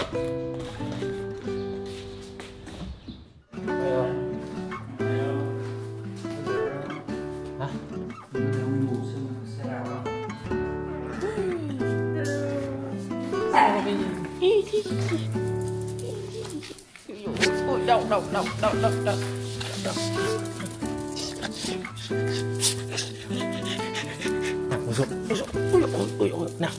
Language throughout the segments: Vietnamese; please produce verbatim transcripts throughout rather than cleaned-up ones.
Ôi, đau, đau, đau, đau, đau, đau. Nào, ôi dồi, ôi dồi, ôi dồi, ôi dồi, nào.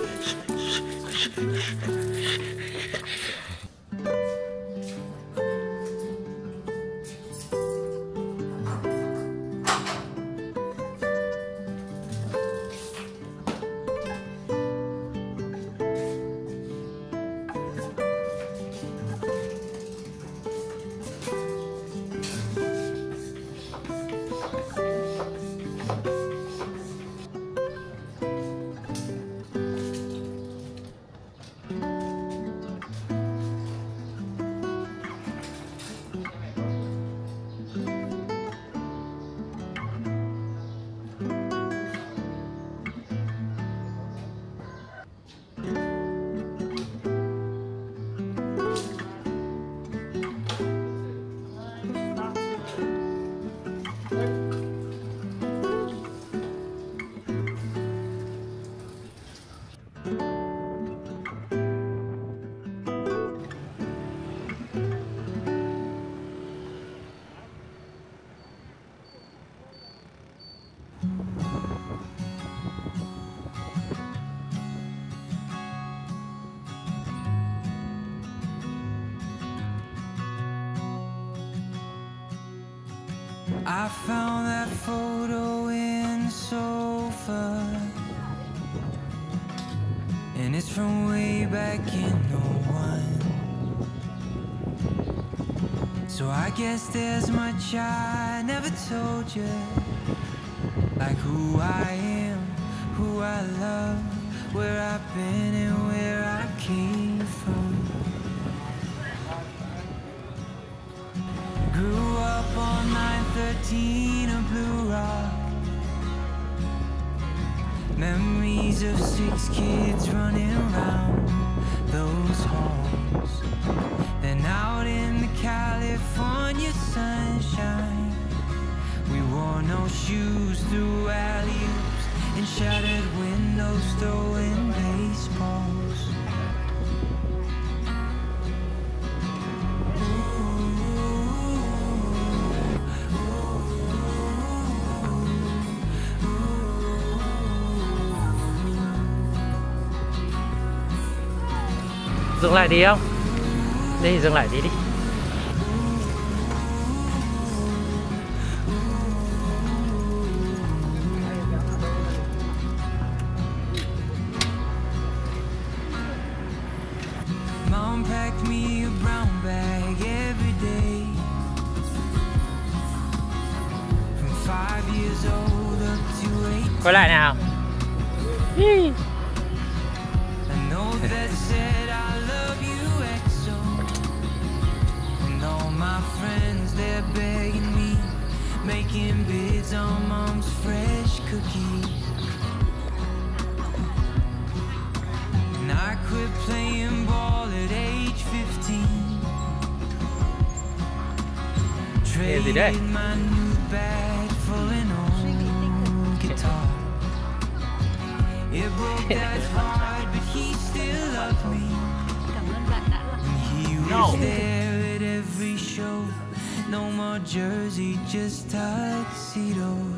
I found that photo in the sofa, and it's from way back in oh one. So I guess there's much I never told you, like who I am, who I love, where I've been and where I came from. Grew up on nine thirteen of Blue Rock, memories of six kids running around those halls. Then out in the California sunshine, we wore no shoes through alley-oops and shattered windows throwing baseballs. Dừng lại đi không? Đi, dừng lại đi đi. Mom packed me a brown bag every day, from five years old up to eight. Quay lại nào. I know that said I love you X O, and all my friends they're begging me, making bids on mom's fresh cookies. And I quit playing ball at age fifteen, traded my new bat for an old guitar. It broke that heart, but he still loved me. And he was there at every show. No more jersey, just tuxedos.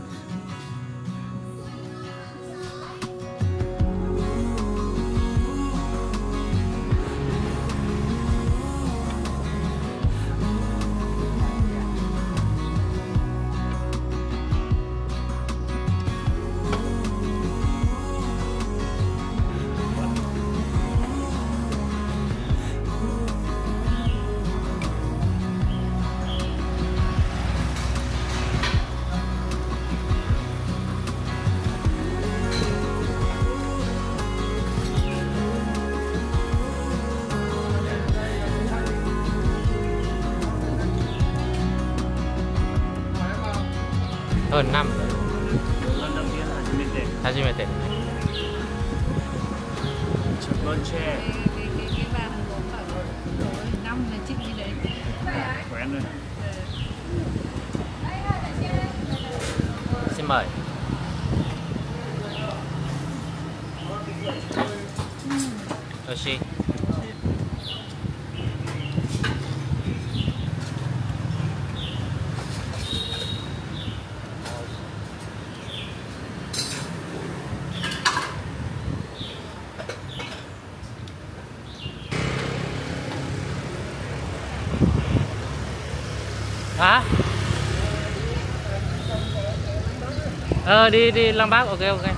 Hơn năm rồi. Hajimete. 첫 번째. anh ơi. Xin mời. Yoshi. Hả? Ờ đi đi Lăng Bác, ok ok.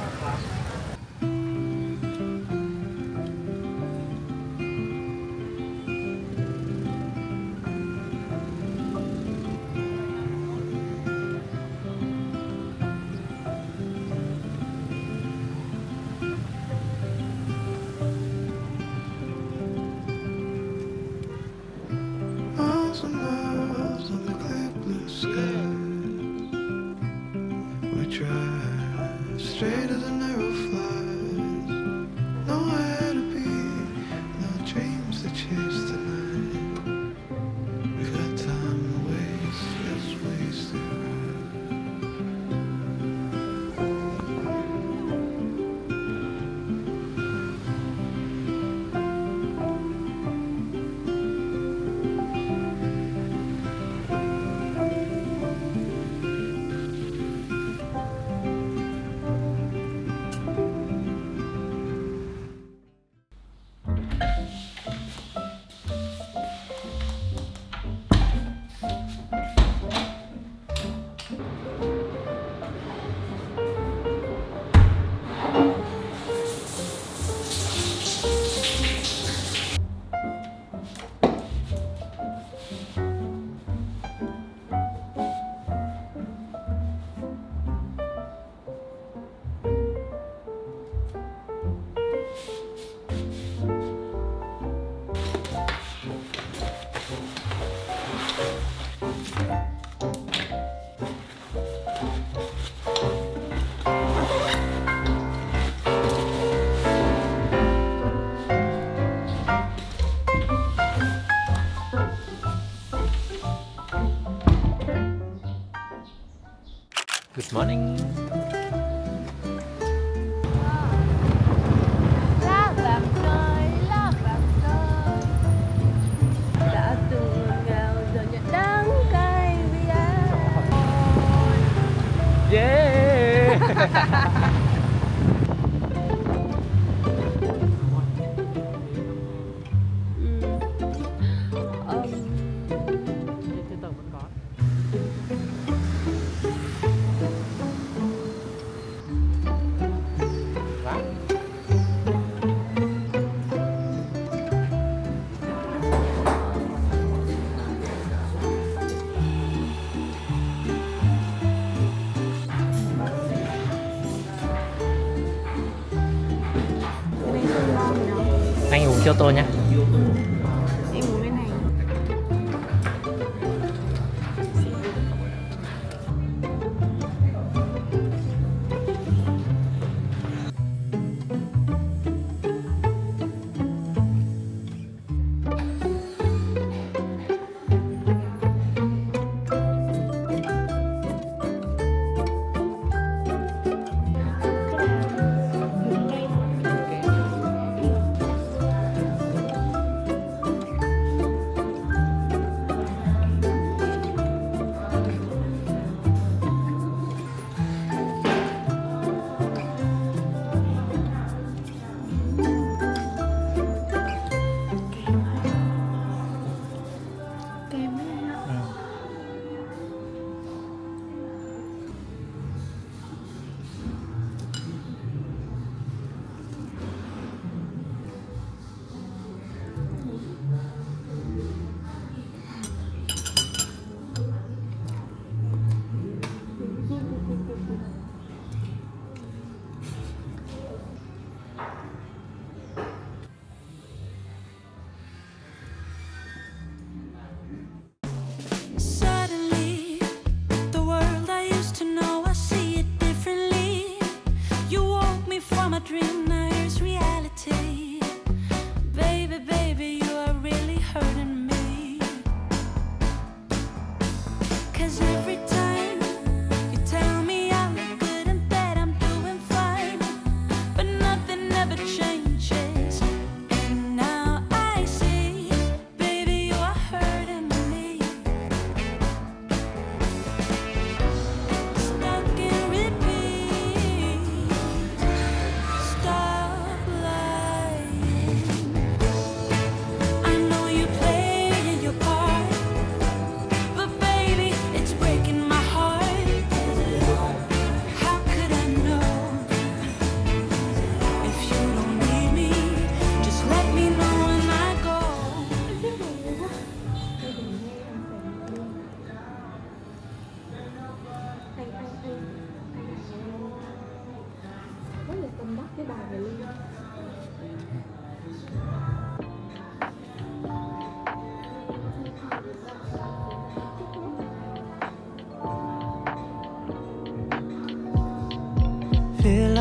Miles and miles on the clear blue sky. We drive straight as a narrow flies. Nowhere to be, no dreams to chase tonight. We've got time to waste, just waste it Good morning. Lá vàng rơi, lá vàng rơi, đã từng ngọt ngào giờ nhận đắng cay vì anh. Yeah. Anh uống Kyoto nhé. Em uống cái này.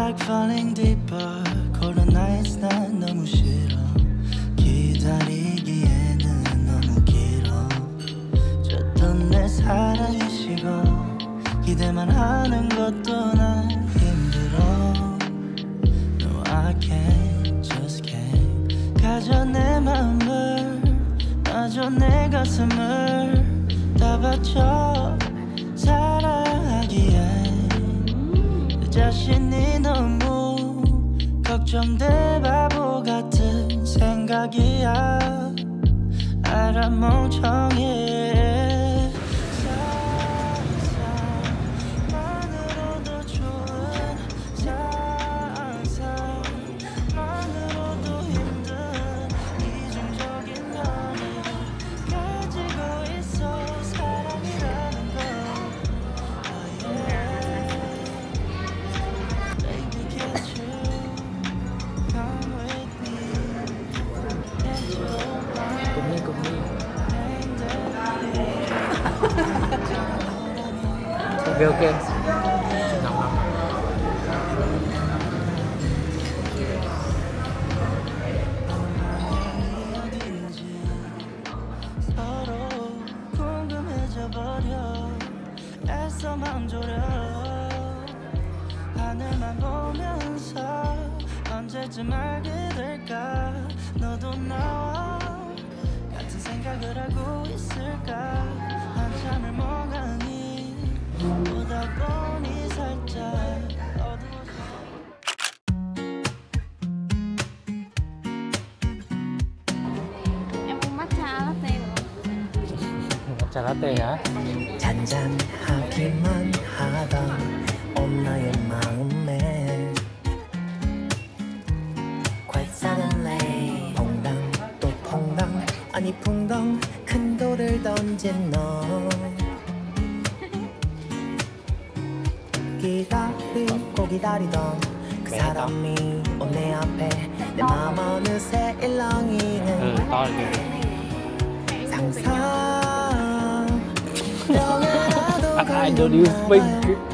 like falling deeper. Cold nights 난 너무 싫어. 기다리기에는 너무 길어. 줬던 내 사랑이 식어. 기대만 하는 것도 난 힘들어. No, I can't, just can't. 가져 내 마음을, 놔줘 내 가슴을 다 바쳐 사랑하기에. 내 자신이 너무 걱정돼. 바보 같은 생각이야. 알아 멍청해. 상상만으로도 좋은 상상만으로도 힘든 이중적인 연애 가지고 있어. 사랑이라는 걸. Oh yeah. Baby, can't you come with me? Can't you Cùng đi, cùng đi. Ok, ok. Ngọc, ngọc. 서로 궁금해져 버려. 애써 맘 졸여. 하늘만 보면서 언제쯤 알게 될까. 너도 나와 같은 생각을 하고 있을까. 한참을 멍하니 보다 보니 살짝 어두워져. Em uống matcha latte được không? Trà latte hả? 잔잔하기만 하던 엄마의 마음에 Quite suddenly 퐁당 또 퐁당 아니 풍덩 큰 돌을 던진 너. 기다리고 기다리던 그 사람이 온 내 앞에 내 맘 어느새 Ừ, 일렁이는 to là kìa. 상상. 영화라도 I don't use pink.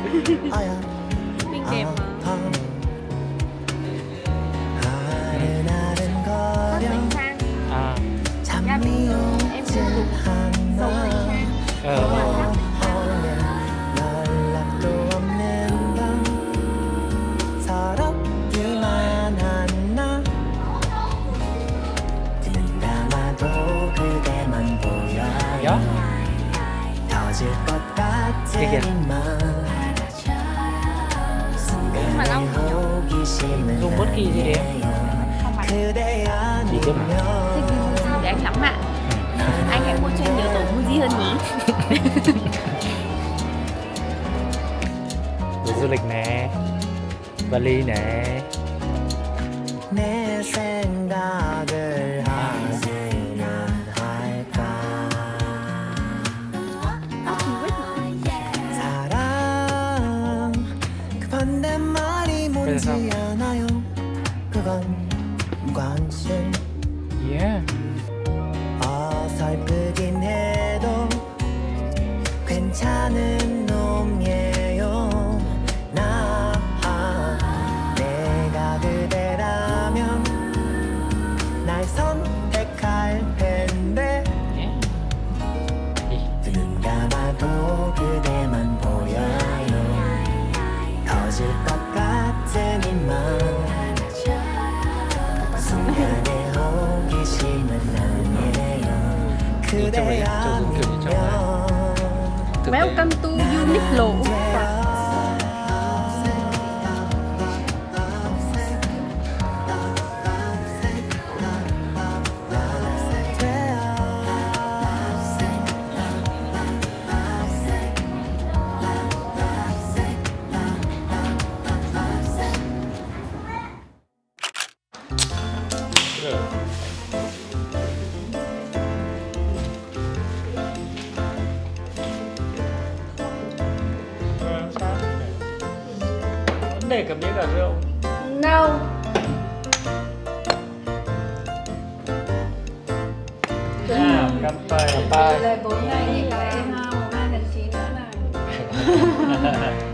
Pink đẹp mà. Có tình sang. À, 잠이 em 오지 cũng 않아. ờ, 연락도 없는 밤 서럽기만 한나. 눈 감아도 그대만 보여. gió. 터질 것 같은 그게. 이맘. mà lâu. 순간의 호기심은 Dùng bất kỳ gì đấy. 그대 Gì cơ mà. Thích để anh lắm ạ. Anh hãy mua cho em nhiều tổ Muji hơn nhỉ. Đi du lịch nè, Bali nè. 내 생각을 하지는 할까. 사랑 그 반대말이 뭔지 그래서. 아나요? 그건 관심. Yeah. 어설프긴 해도 괜찮은 놈이에요. 나 내가 그대라면 날 선택할 텐데. 눈 감아도 그대만 보여요. 터질 것 같은 이맘. 순간의 호기심은 아니에요. 그대 아니면 Welcome to Uniqlo. Vấn đề cầm miếng cả rượu. No. À, cắm tay. Cắm tay. Lời bốn ngày thì phải hai một hai lần chín nữa này.